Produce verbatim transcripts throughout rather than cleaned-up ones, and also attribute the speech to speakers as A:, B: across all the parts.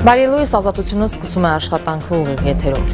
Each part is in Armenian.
A: Բարի լույս, ազատությունը սկսում է աշխատանքը ուղիղ եթերում։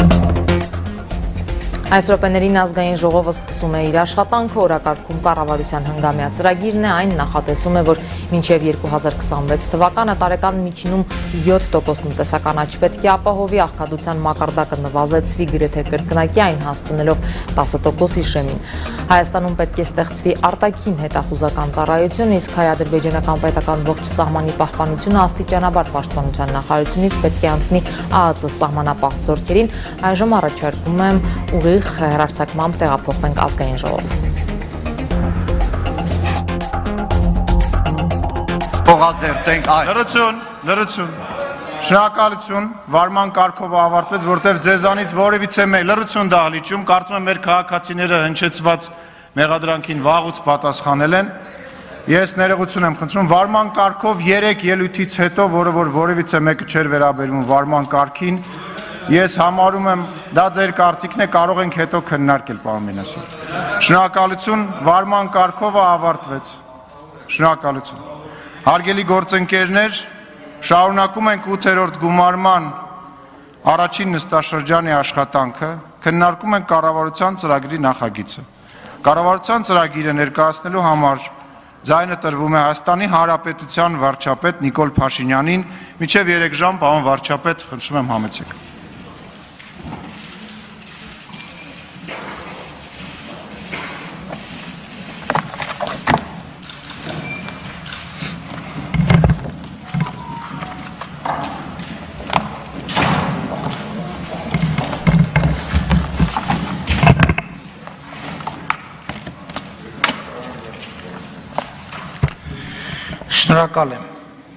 A: Այս րոպեներին ազգային ժողովը սկսում է իր աշխատանքը, օրակարգում կառավարության հնգամյա ծրագիրն է, այն նախատեսում է, որ մինչև երկու հազար քսանվեց թվականը տարեկան միջինում յոթ տոկոս տնտեսական աճ պետք է ապահովի, աղքատության մակարդակը նվազեցվի գրեթե կրկնակի, այն հասցնելով տասը տոկոսի շեմին։ Հայաստանում պետք է ստեղծվի արտաքին հետախուզական ծառայություն, իսկ հայ-ադրբեջանական պետական ողջ սահմանի պահպանությունը աստիճանաբար պաշտպանության նախարարությունից պետք է անցնի ԱԱԾ սահմանապահ զորքերին, այժմ առաջարկում եմ ուղիղ հեռարձակմամբ տեղափոխվենք ազգային ժողով։
B: Փողազերծենք այ։ Լրություն, լրություն։ Շնորհակալություն, վարման կարգով ավարտվեց, որտեղ ձեզանից որևիցե մեկ լրություն դահլիճում, կարծում եմ մեր քաղաքացիները հնչեցված մեղադրանքին վաղուց պատասխանել են։ Ես ներողություն եմ խնդրում, վարման կարգով երեք ելույթից հետո, որը որ որևիցե մեկը չէր վերաբերվում վարման կարգին, ես համարում եմ, դա ձեր կարծիքն է, կարող ենք հետո քննարկել, պարոն Մինասյան։ Շնորհակալություն, վարման կարգով ավարտվեց։ Շնորհակալություն։ Հարգելի գործընկերներ, շարունակում ենք ութերորդ գումարման առաջին նստաշրջանի աշխատանքը, քննարկում ենք կառավարության ծրագրի նախագիծը։ Կառավարության ծրագիրը ներկայացնելու համար ձայնը տրվում է Հայաստանի Հանրապետության վարչապետ Նիկոլ Փաշինյանին, մինչև երեք ժամ, պարոն վարչապետ, խնդրում եմ համեցեք։
C: Շնորհակալ եմ։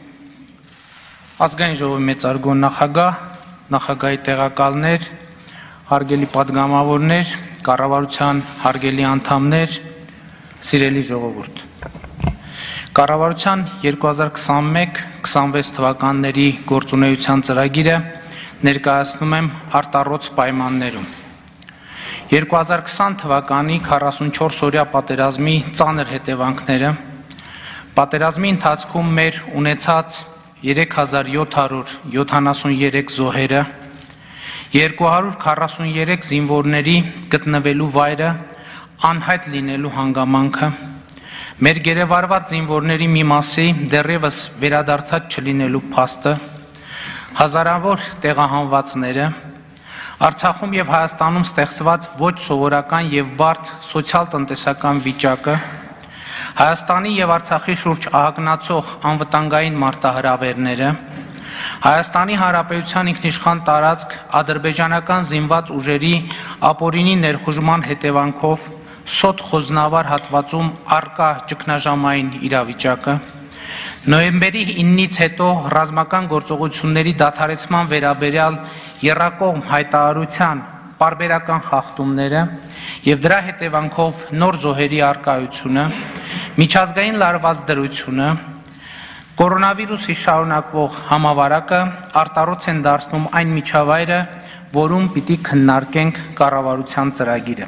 C: Ազգային ժողովի մեծարգո նախագահ, նախագահի տեղակալներ, հարգելի պատգամավորներ, կառավարության հարգելի անդամներ, սիրելի ժողովուրդ։ Կառավարության երկու հազար քսանմեկ քսանվեց թվականների գործունեության ծրագիրը ներկայացնում եմ արտառոց պայմաններում։ երկու հազար քսան թվականի քառասունչորս օրյա պատերազմի ծանր հետևանքները, պատերազմի ընթացքում մեր ունեցած երեք հազար յոթ հարյուր յոթանասուներեք զոհերը, երկու հարյուր քառասուներեք զինվորների գտնվելու վայրը անհայտ լինելու հանգամանքը, մեր գերեվարված զինվորների մի մասի դեռևս վերադարձած չլինելու փաստը, հազարավոր տեղահանվածները, Արցախում եւ Հայաստանում ստեղծված ոչ սովորական եւ բարդ սոցիալ-տնտեսական վիճակը, Հայաստանի եւ Արցախի շուրջ ահագնացող անվտանգային մարտահրավերները, Հայաստանի Հանրապետության ինքնիշխան տարածք ադրբեջանական զինված ուժերի ապօրինի ներխուժման հետևանքով սոտ խոզնավար հատվածում առկա ճգնաժամային իրավիճակը, նոյեմբերի իննից հետո ռազմական գործողությունների դադարեցման վերաբերյալ եռակողմ հայտարարության պարբերական խախտումները եւ դրա հետևանքով նոր զոհերի առկայությունը, միջազգային լարված դրությունը, կորոնավիրուսի շարունակվող համավարակը արտառոց են դարձնում այն միջավայրը, որում պիտի քննարկենք կառավարության ծրագիրը։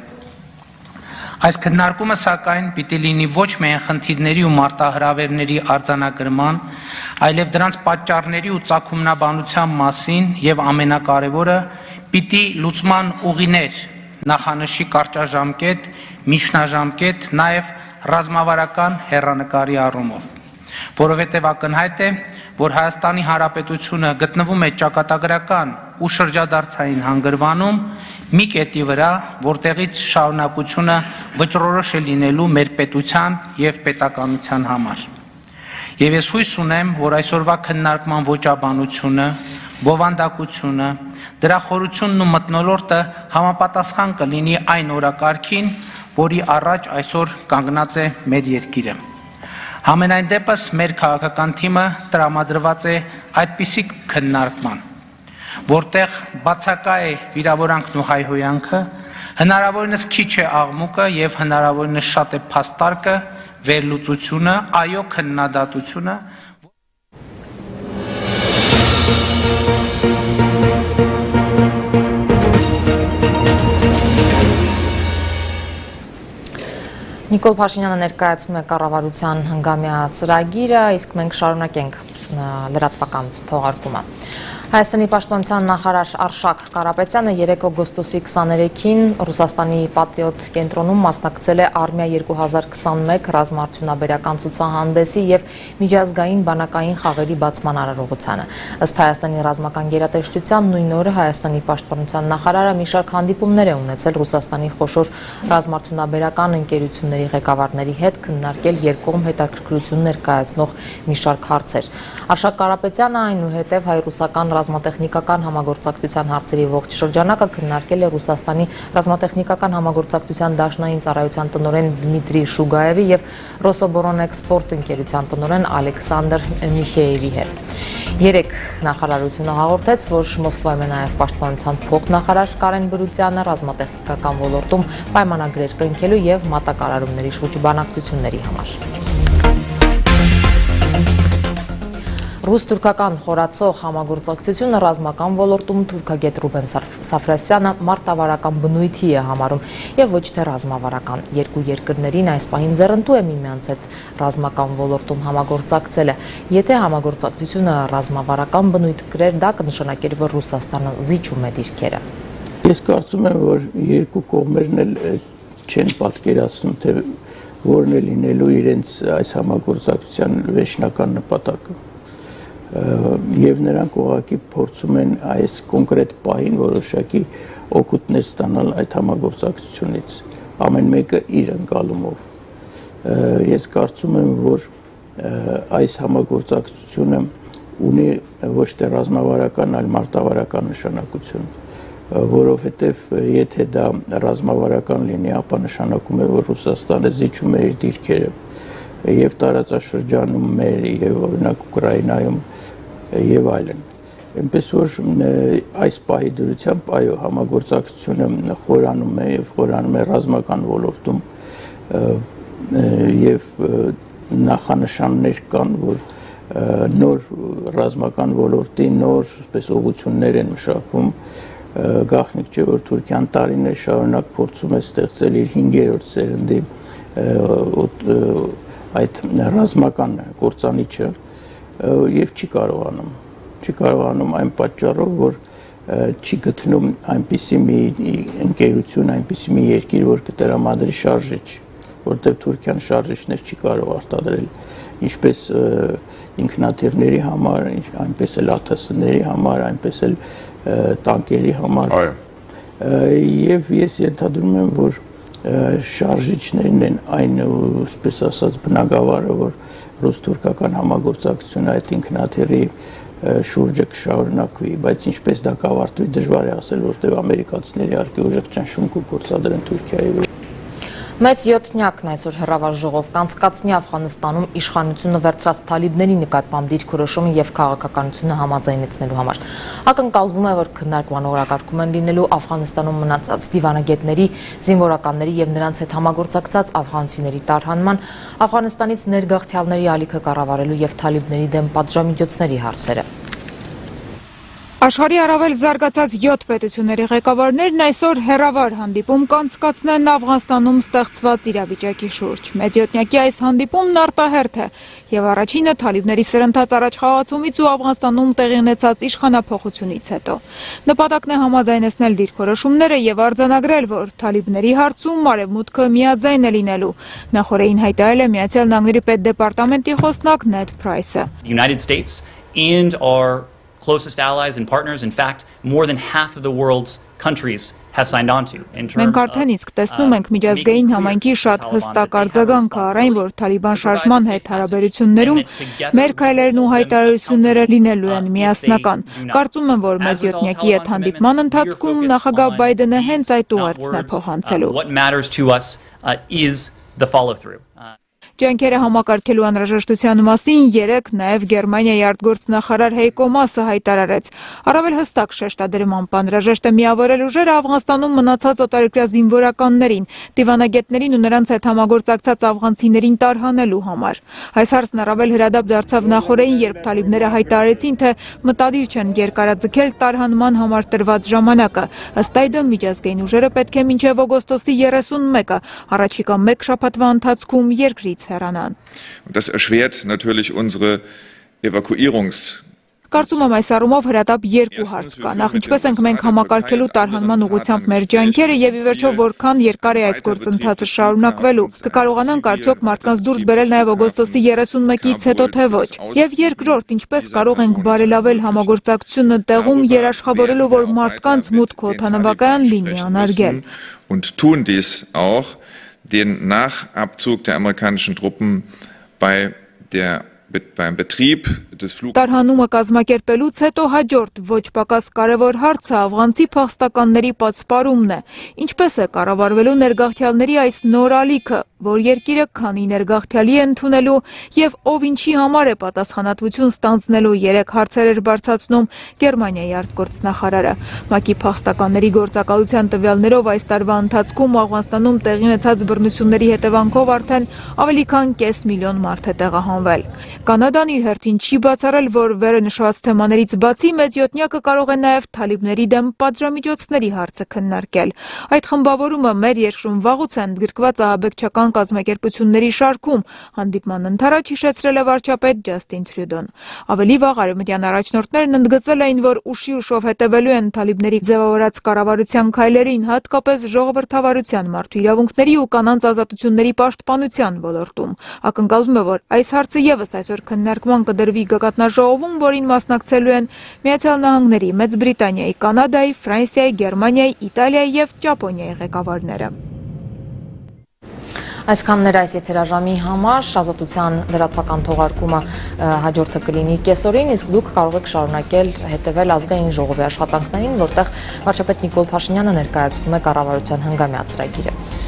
C: Այս քննարկումը սակայն պիտի լինի ոչ միայն խնդիրների ու մարտահրավերների արձանագրման, այլև դրանց պատճառների ու ծագումնաբանության մասին եւ ամենակարևորը պիտի լուծման ուղիներ, նախանշի կարճաժամկետ, միջնաժամկետ, նաեւ ռազմավարական հեռանկարի առումով, որովհետև ակնհայտ է, որ Հայաստանի Հանրապետությունը գտնվում է ճակատագրական ու շրջադարձային հանգրվանում մի կետի վրա, որտեղից շարունակությունը վճռորոշ է լինելու մեր պետության եւ պետականության համար։ Եվ ես հույս ունեմ, որ այսօրվա քննարկման ոճաբանությունը, բովանդակությունը, դրա խորությունն ու մթնոլորտը համապատասխան կլինի այն օրակարգին, որի առաջ այսօր կանգնած է մեր երկիրը։ Համենայն դեպս մեր քաղաքական թիմը տրամադրված է այդպիսի քննարկման, որտեղ բացակա է վիրավորանքն ու հայհոյանքը, հնարավորինս քիչ է աղմուկը եւ հնարավորինս շատ է փաստարկը, վերլուծությունը, այո քննադատությունը,
A: Նիկոլ Փաշինյանը ներկայացնում է կառավարության հնգամյա ծրագիրը, իսկ մենք շարունակենք լրատվական թողարկումը։ Հայաստանի պաշտպանության նախարար Արշակ Կարապետյանը երեկ օգոստոսի քսաներեքին Ռուսաստանի Պատրիոտ կենտրոնում մասնակցել է Արմիա երկու հազար քսանմեկ ռազմարդյունաբերական ցուցահանդեսի եւ միջազգային բանակային խաղերի բացման արարողությանը։ Ըստ Հայաստանի ռազմական գերատեսչության նույն օրը Հայաստանի պաշտպանության նախարարը մի շարք հանդիպումներ է ունեցել Ռուսաստանի խոշոր ռազմարդյունաբերական ընկերությունների ղեկավարների հետ, քննարկել երկկողմ հետաքրքրություն ներկայացնող մի շարք հարցեր։ Արշակ Կարապետյանը այնուհետև հայ-ռուսական ռազմատեխնիկական համագործակցության հարցերի ողջ շրջանակը քննարկել է Ռուսաստանի ռազմատեխնիկական համագործակցության դաշնային ծառայության տնօրեն Դմիտրի Շուգաևի եւ Ռոսոբորանէքսպորտ ընկերության տնօրեն Ալեքսանդր Միխեևի հետ։ Երեք նախարարությունը հաղորդեց, որ Մոսկվայում է նաեւ պաշտպանության փոխնախարար Կարեն Բրուտյանը ռազմատեխնիկական ոլորտում պայմանագրեր կնքելու եւ մատակարարումների շուրջ բանակցությունների համար։ Ռուս-թուրքական խորացող համագործակցությունը ռազմական ոլորտում թուրքագետ Ռուբեն Սաֆրասյանը մարտավարական բնույթի է համարում եւ ոչ թե ռազմավարական։ Երկու երկրներին այս պահին ձեռնտու է միմյանց հետ ռազմական ոլորտում համագործակցելը։ Եթե համագործակցությունը ռազմավարական բնույթ կրեր, դա կնշանակեր, որ Ռուսաստանը զիջում է դիրքերը։
D: Ես կարծում եմ, որ երկու կողմերն էլ չեն պատկերացնում, թե որն է լինելու իրենց այս համագործակցության վերջնական նպատակը։ Եվ նրանք ուղղակի փորձում են այս կոնկրետ պահին որոշակի օգուտներ ստանալ այդ համագործակցությունից, ամեն մեկը իր ընկալումով։ Ես կարծում եմ, որ այս համագործակցությունը ունի ոչ թե ռազմավարական, այլ մարտավարական նշանակություն, որովհետև եթե դա ռազմավարական լինի, ապա նշանակում է, որ Ռուսաստանը զիջում է իր դիրքերը եւ տարածաշրջանում մեր եւ օրինակ Ուկրաինայում եւ այլն։ Այնպես որ այս պահի դրությամբ այո համագործակցությունը խորանում է եւ խորանում է ռազմական ոլորտում եւ նախանշաններ կան, որ նոր ռազմական ոլորտի նոր այսպես ուղղություններ են մշակվում։ Գաղտնիք չէ, որ Թուրքիան տարիներ շարունակ փորձում է ստեղծել իր հինգերորդ սերնդի այդ ռազմական կործանիչը եւ չի կարողանում չի կարողանում այն պատճառով, որ չի գտնում այնպիսի մի ընկերություն, այնպիսի մի երկիր, որ կտրամադրի շարժիչ, որտեղ Թուրքիան շարժիչներ չի կարող արտադրել, ինչպես ինքնաթիռների համար, այնպես էլ ԱԹՍ-ների համար, այնպես էլ տանկերի համար։ Եվ ես ենթադրում եմ, որ շարժիչներն են այն, այսպես ասած, բնագավառը, որ ռուս-թուրքական համագործակցությունը այդ ինքնաթիռի շուրջը կշարունակվի, բայց ինչպես դա կավարտվի դժվար է ասել, որտեղ ամերիկացիները իհարկե ուժեղ ճնշում կգործադրեն Թուրքիայի վրա։
A: Մեծ յոթնյակն այսօր հեռավար ժողով կանցկացնի Աֆղանստանում իշխանությունը վերցրած թալիբների նկատմամբ դիրքորոշումը եւ քաղաքականությունը համաձայնեցնելու համար։ Ակնկալվում է, որ քննարկման օրակարգում են լինելու Աֆղանստանում մնացած դիվանագետների, զինվորականների եւ նրանց հետ համագործակցած աֆղանցիների տարհանման, Աֆղանստանից ներգաղթյալների ալիքը կառավարելու եւ թալիբների դեմ պատժամիջոցների հարցերը։
E: Աշխարհի առավել զարգացած յոթ պետությունների ղեկավարներն այսօր հեռավար հանդիպում կանցկացնեն Աֆղանստանում ստեղծված իրավիճակի շուրջ։ Մեծյոթնյակի այս հանդիպումն արտահերթ է եւ առաջինը թալիբների սրընթաց առաջխաղացումից ու Աֆղանստանում տեղի ունեցած իշխանափոխությունից հետո։ Նպատակն է համաձայնեցնել դիրքորոշումները եւ արձանագրել, որ թալիբների հարցում արևմուտքը միաձայն է լինելու։ Նախորդին հայտարարել է Միացյալ Նահանգների պետդեպարտամենտի խոսնակ Նեդ Փրայսը։
F: Closest allies and partners, in fact, more than half of the world's countries have signed on to.
E: Մենք արդեն իսկ տեսնում ենք միջազգային համայնքի շատ հստակ արձագանքը առ այն, որ Թալիբան շարժման հետ հարաբերություններում մեր քայլերն ու հայտարարությունները լինելու են միասնական։ Կարծում եմ, որ մեծյոթնյակի հետ հանդիպման ընթացքում նախագահ Բայդենը հենց այդ ուղերձն է փոխանցելու։
F: What matters to us uh, is the follow through.
E: Ջանքերը համակարգելու անհրաժեշտության մասին երեկ նաև Գերմանիայի արտգործնախարար Հեյկո Մասը հայտարարեց։ Առավել հստակ շեշտադրմամբ անհրաժեշտ է միավորել ուժերը Աֆղանստանում մնացած օտարերկրյա զինվորականներին, դիվանագետներին ու նրանց հետ համագործակցած աֆղանցիներին տարհանելու համար։ Այս հարցն առավել հրադապ դարձավ նախորդին, երբ թալիբները հայտարարեցին, թե մտադիր չեն երկարաձգել տարհանման համար տրված ժամանակը։ Ըստ այդմ միջազգային ուժերը պետք է մինչև օգոստոսի երեսունմեկը առաջիկա մեկ շաբաթվա ընթացքում երկրից
G: Das erschwert natürlich unsere Evakuierungs
E: Կարծում եմ այս առումով հրատապ երկու հարց կա։ Նախ ինչպես ենք մենք համակարգելու տարհանման ուղղությամբ մեր ջանքերը եւ ի վերջո որքան երկար է այս գործընթացը շարունակվելու։ Կկարողանանք արդյոք մարդկանց դուրս բերել նաեւ օգոստոսի երեսունմեկից հետո թե ոչ։ Եվ երկրորդ, ինչպես կարող ենք բարելավել համագործակցությունը տեղում երաշխավորելու, որ մարդկանց մուտքը օդանավակայան լինի անարգել։
G: Und tun dies auch, den Nachabzug der amerikanischen Truppen bei der beim Betrieb des Flug
E: Տարհանումը կազմակերպելուց հետո հաջորդ ոչ պակաս կարևոր հարցը աֆղանցի փախստականների պատսպարումն է։ Ինչպես է կառավարվելու ներգաղթյալների այս նոր ալիքը, որ երկիրը քանի ներգաղթյալի է ընդունելու եւ ով ինչի համար է պատասխանատվություն ստանձնելու երեք հարցեր էր բարձրացնում Գերմանիայի արտգործնախարարը։ ՄԱԿ-ի փախստականների գործակալության տվյալներով այս տարվա ընթացքում Աֆղանստանում տեղի ունեցած բռնությունների հետևանքով արդեն ավելի քան կես միլիոն մարդ է տեղահանվել։ Կանադան իր հերթին չի բացառել, որ վերը նշված թեմաներից բացի մեծյոթնյակը կարող է նաև թալիբների դեմ պատժամիջոցների հարցը քննարկել։ Այդ խմբավորումը մեր երկրում վաղուց է ընդգրկված ահաբեկչական կազմակերպությունների շարքում, հանդիպման ընթരാճ հիշեցրել է վարչապետ Ջասթին Թրյուդոն։ Ավելի վաղ արևմտյան առաջնորդներն ընդգծել էին, որ ուշի ուշով հետևելու են թալիբների ձևավորած կառավարության քայլերին, հատկապես ժողովրդավարության, մարդու իրավունքների ու կանանց ազատությունների պաշտպանության ոլորտում։ Ակնկալվում է, որ այս հարցը ևս այսօր քննարկման կդրվի գագաթնաժողովում, որին մասնակցելու են Միացյալ Նահանգների, Մեծ Բրիտանիայի, Կանադայի, Ֆրանսիայի, Գերմանիայի, Իտալիայի եւ Ճապոնիայի ղեկավարները։
A: Այսքաններ այս եթերաժամի համար ազատության լրատվական թողարկումը հաջորդը կլինի կեսօրին, իսկ դուք կարող եք շարունակել հետևել ազգային ժողովի աշխատանքներին, որտեղ վարչապետ Նիկոլ Փաշինյանը ներկայացնում է կառավարության հնգամյա ծրագիրը։